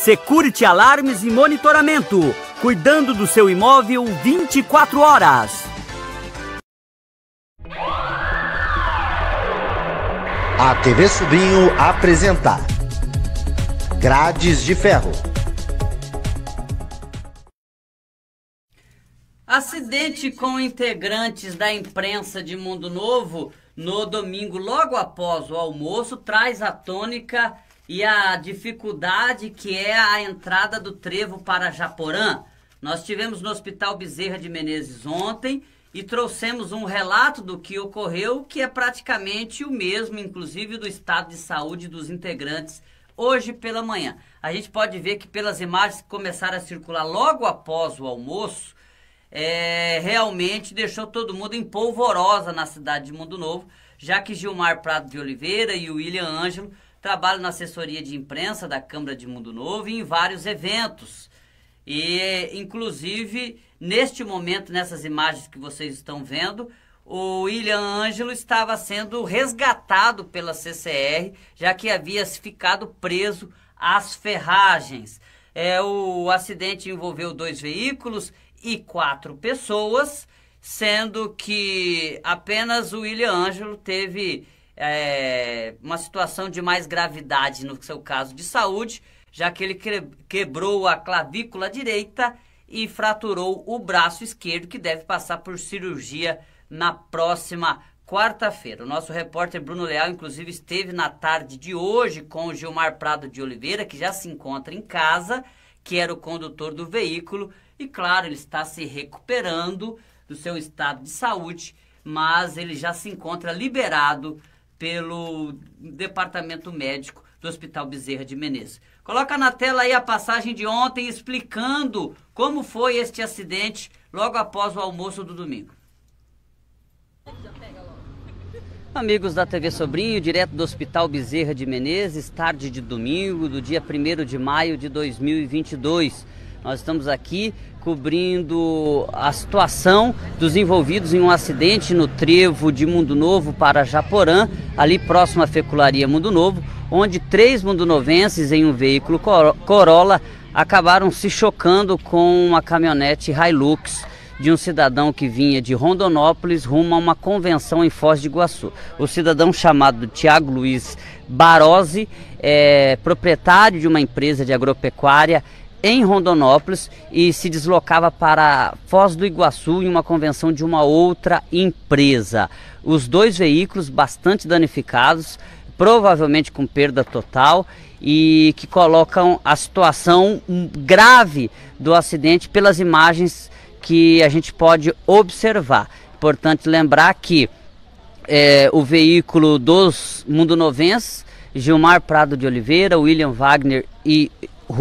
Security Alarmes e Monitoramento, cuidando do seu imóvel 24 horas. A TV Sobrinho apresenta Grades de Ferro. Acidente com integrantes da imprensa de Mundo Novo no domingo, logo após o almoço, traz a tônica e a dificuldade que é a entrada do trevo para Japorã. Nós tivemos no Hospital Bezerra de Menezes ontem e trouxemos um relato do que ocorreu, que é praticamente o mesmo, inclusive do estado de saúde dos integrantes hoje pela manhã. A gente pode ver que pelas imagens que começaram a circular logo após o almoço, realmente deixou todo mundo em polvorosa na cidade de Mundo Novo, já que Gilmar Prado de Oliveira e o William Ângelo trabalham na assessoria de imprensa da Câmara de Mundo Novo e em vários eventos. E, inclusive, neste momento, nessas imagens que vocês estão vendo, o William Ângelo estava sendo resgatado pela CCR, já que havia ficado preso às ferragens. O acidente envolveu 2 veículos e 4 pessoas, sendo que apenas o William Ângelo teve uma situação de mais gravidade no seu caso de saúde, já que ele quebrou a clavícula direita e fraturou o braço esquerdo, que deve passar por cirurgia na próxima quarta-feira. O nosso repórter Bruno Leal, inclusive, esteve na tarde de hoje com o Gilmar Prado de Oliveira, que já se encontra em casa, que era o condutor do veículo, e claro, ele está se recuperando do seu estado de saúde, mas ele já se encontra liberado pelo departamento médico do Hospital Bezerra de Menezes. Coloca na tela aí a passagem de ontem explicando como foi este acidente logo após o almoço do domingo. Amigos da TV Sobrinho, direto do Hospital Bezerra de Menezes, tarde de domingo, do dia 1º de maio de 2022. Nós estamos aqui cobrindo a situação dos envolvidos em um acidente no trevo de Mundo Novo para Japorã, ali próximo à Fecularia Mundo Novo, onde 3 mundonovenses em um veículo Corolla acabaram se chocando com uma caminhonete Hilux de um cidadão que vinha de Rondonópolis rumo a uma convenção em Foz de Iguaçu. O cidadão, chamado Tiago Luiz Barozzi, é proprietário de uma empresa de agropecuária em Rondonópolis e se deslocava para Foz do Iguaçu em uma convenção de uma outra empresa. Os 2 veículos bastante danificados, provavelmente com perda total, e que colocam a situação grave do acidente pelas imagens que a gente pode observar. Importante lembrar que o veículo dos mundonovenses, Gilmar Prado de Oliveira, William Wagner e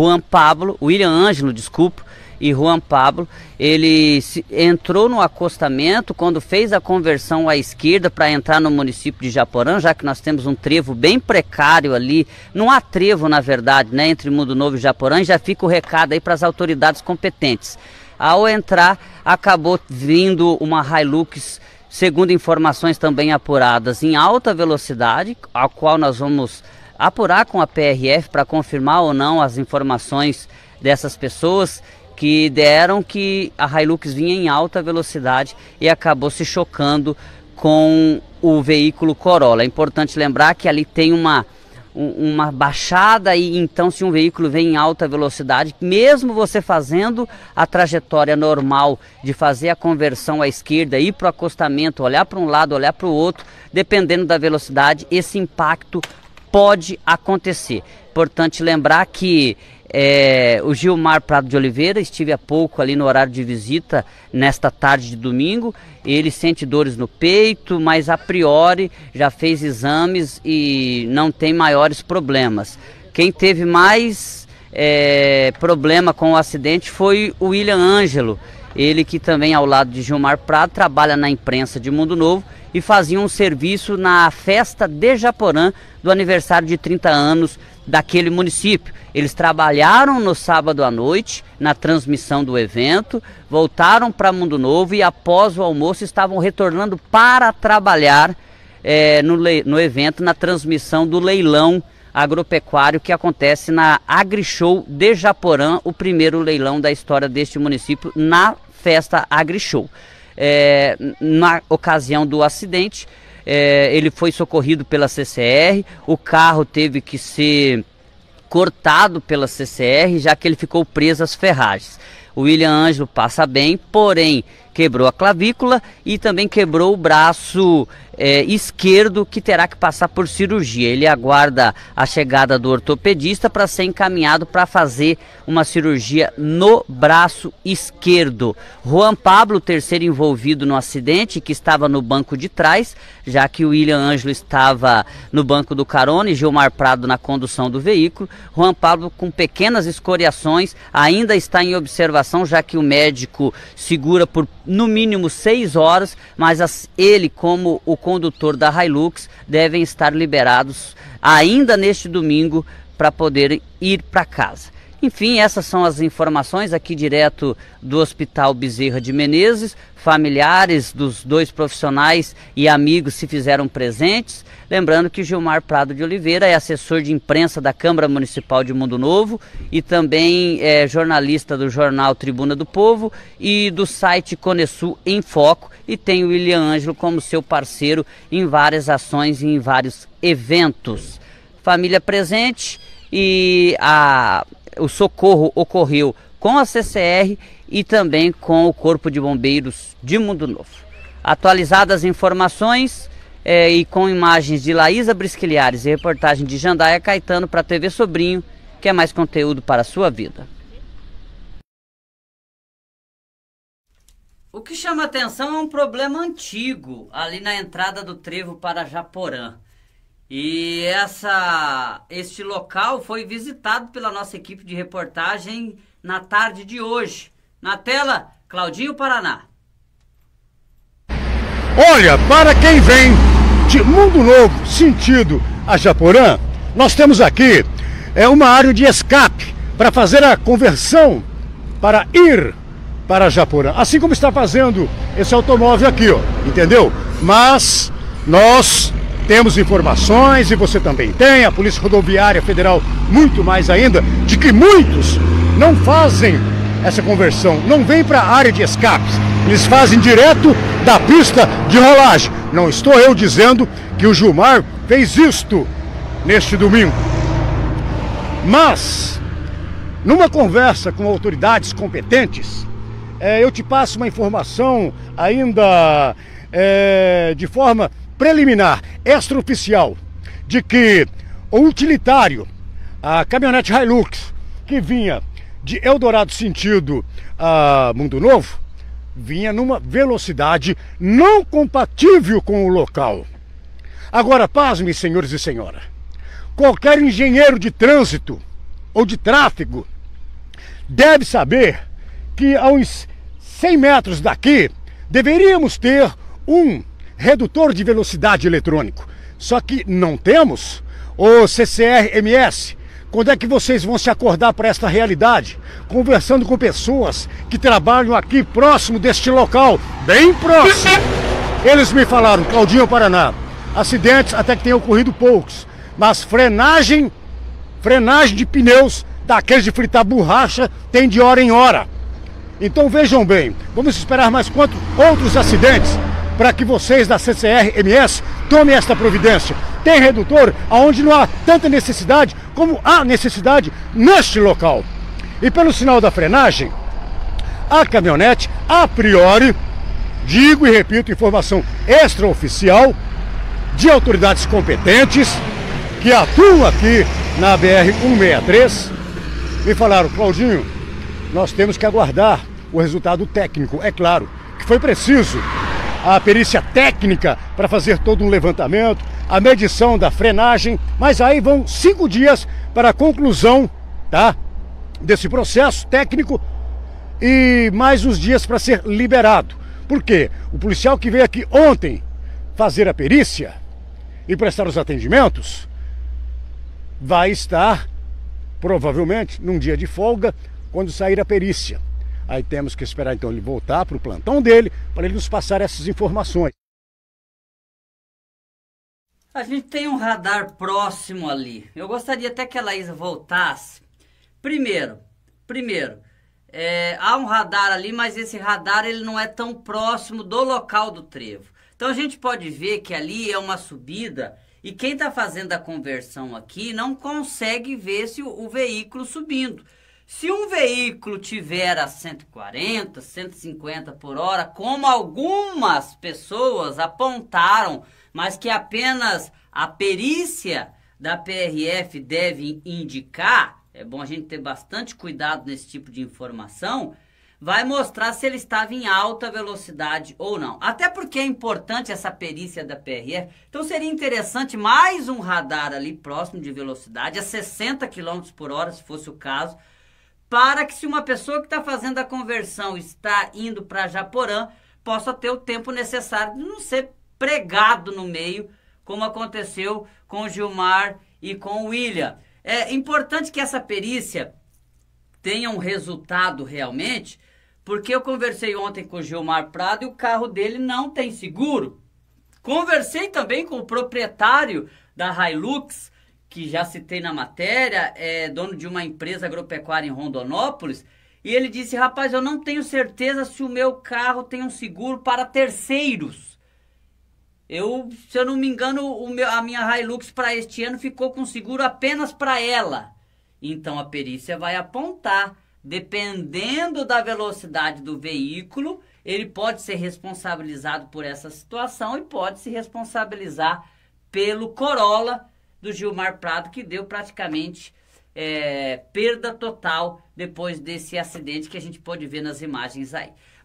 William Ângelo, e Juan Pablo, ele entrou no acostamento quando fez a conversão à esquerda para entrar no município de Japorã, já que nós temos um trevo bem precário ali. Não há trevo, na verdade, né, entre Mundo Novo e Japorã, e já fica o recado aí para as autoridades competentes. Ao entrar, acabou vindo uma Hilux, segundo informações também apuradas, em alta velocidade, a qual nós vamos apurar com a PRF para confirmar ou não as informações dessas pessoas que deram que a Hilux vinha em alta velocidade e acabou se chocando com o veículo Corolla. É importante lembrar que ali tem uma baixada, e então se um veículo vem em alta velocidade, mesmo você fazendo a trajetória normal de fazer a conversão à esquerda, ir para o acostamento, olhar para um lado, olhar para o outro, dependendo da velocidade, esse impacto pode acontecer. Importante lembrar que o Gilmar Prado de Oliveira, estive há pouco ali no horário de visita nesta tarde de domingo. Ele sente dores no peito, mas a priori já fez exames e não tem maiores problemas. Quem teve mais problema com o acidente foi o William Ângelo, ele que também, ao lado de Gilmar Prado, trabalha na imprensa de Mundo Novo e fazia um serviço na festa de Japorã do aniversário de 30 anos daquele município. Eles trabalharam no sábado à noite na transmissão do evento, voltaram para Mundo Novo e após o almoço estavam retornando para trabalhar no evento, na transmissão do leilão agropecuário que acontece na AgriShow de Japorã, o primeiro leilão da história deste município na festa AgriShow. Na ocasião do acidente, ele foi socorrido pela CCR, o carro teve que ser cortado pela CCR, já que ele ficou preso às ferragens. O William Ângelo passa bem, porém quebrou a clavícula e também quebrou o braço esquerdo, que terá que passar por cirurgia. Ele aguarda a chegada do ortopedista para ser encaminhado para fazer uma cirurgia no braço esquerdo. Juan Pablo, terceiro envolvido no acidente, que estava no banco de trás, já que o William Ângelo estava no banco do carona e Gilmar Prado na condução do veículo. Juan Pablo, com pequenas escoriações, ainda está em observação, já que o médico segura por no mínimo 6 horas, mas ele, como o condutor da Hilux, devem estar liberados ainda neste domingo para poder ir para casa. Enfim, essas são as informações aqui direto do Hospital Bezerra de Menezes. Familiares dos dois profissionais e amigos se fizeram presentes. Lembrando que Gilmar Prado de Oliveira é assessor de imprensa da Câmara Municipal de Mundo Novo e também é jornalista do jornal Tribuna do Povo e do site Conesul em Foco, e tem o William Ângelo como seu parceiro em várias ações e em vários eventos. Família presente, e o socorro ocorreu com a CCR e também com o Corpo de Bombeiros de Mundo Novo. Atualizadas as informações e com imagens de Laísa Brisquilhares e reportagem de Jandaia Caetano para a TV Sobrinho, que é mais conteúdo para a sua vida. O que chama atenção é um problema antigo ali na entrada do trevo para Japorã. E este local foi visitado pela nossa equipe de reportagem na tarde de hoje. Na tela, Claudinho Paraná. Olha, para quem vem de Mundo Novo, sentido a Japorã, nós temos aqui uma área de escape para fazer a conversão para ir para Japorã. Assim como está fazendo esse automóvel aqui, ó, entendeu? Mas nós temos informações, e você também tem, a Polícia Rodoviária Federal muito mais ainda, de que muitos não fazem essa conversão, não vêm para a área de escapes, eles fazem direto da pista de rolagem. Não estou eu dizendo que o Gilmar fez isto neste domingo, mas numa conversa com autoridades competentes, eu te passo uma informação ainda de forma preliminar, extraoficial, de que o utilitário, a caminhonete Hilux, que vinha de Eldorado sentido a Mundo Novo, vinha numa velocidade não compatível com o local. Agora, pasme, senhores e senhoras, qualquer engenheiro de trânsito ou de tráfego deve saber que a uns 100 metros daqui deveríamos ter um redutor de velocidade eletrônico, só que não temos. O CCR-MS, quando é que vocês vão se acordar para esta realidade? Conversando com pessoas que trabalham aqui próximo deste local, bem próximo. Eles me falaram, Claudinho Paraná, acidentes até que tenham ocorrido poucos, mas frenagem de pneus daqueles de fritar borracha tem de hora em hora. Então vejam bem, vamos esperar mais quantos outros acidentes para que vocês da CCR-MS tomem esta providência. Tem redutor aonde não há tanta necessidade como há necessidade neste local. E pelo sinal da frenagem, a caminhonete, a priori, digo e repito, informação extraoficial de autoridades competentes que atuam aqui na BR-163, me falaram, Claudinho, nós temos que aguardar o resultado técnico. É claro que foi preciso a perícia técnica para fazer todo um levantamento, a medição da frenagem, mas aí vão 5 dias para a conclusão, tá, desse processo técnico e mais uns dias para ser liberado. Por quê? O policial que veio aqui ontem fazer a perícia e prestar os atendimentos vai estar provavelmente num dia de folga quando sair a perícia. Aí temos que esperar então ele voltar para o plantão dele, para ele nos passar essas informações. A gente tem um radar próximo ali. Eu gostaria até que a Laísa voltasse. Primeiro, há um radar ali, mas esse radar ele não é tão próximo do local do trevo. Então a gente pode ver que ali é uma subida e quem está fazendo a conversão aqui não consegue ver o veículo subindo. Se um veículo tiver a 140, 150 por hora, como algumas pessoas apontaram, mas que apenas a perícia da PRF deve indicar, é bom a gente ter bastante cuidado nesse tipo de informação, vai mostrar se ele estava em alta velocidade ou não. Até porque é importante essa perícia da PRF. Então seria interessante mais um radar ali próximo de velocidade, a 60 km por hora, se fosse o caso, para que se uma pessoa que está fazendo a conversão está indo para Japorã, possa ter o tempo necessário de não ser pregado no meio, como aconteceu com o Gilmar e com o William. É importante que essa perícia tenha um resultado realmente, porque eu conversei ontem com o Gilmar Prado e o carro dele não tem seguro. Conversei também com o proprietário da Hilux, que já citei na matéria, é dono de uma empresa agropecuária em Rondonópolis, e ele disse, rapaz, eu não tenho certeza se o meu carro tem um seguro para terceiros. Se eu não me engano, a minha Hilux para este ano ficou com seguro apenas para ela. Então a perícia vai apontar, dependendo da velocidade do veículo, ele pode ser responsabilizado por essa situação e pode se responsabilizar pelo Corolla do Gilmar Prado, que deu praticamente perda total depois desse acidente que a gente pode ver nas imagens aí.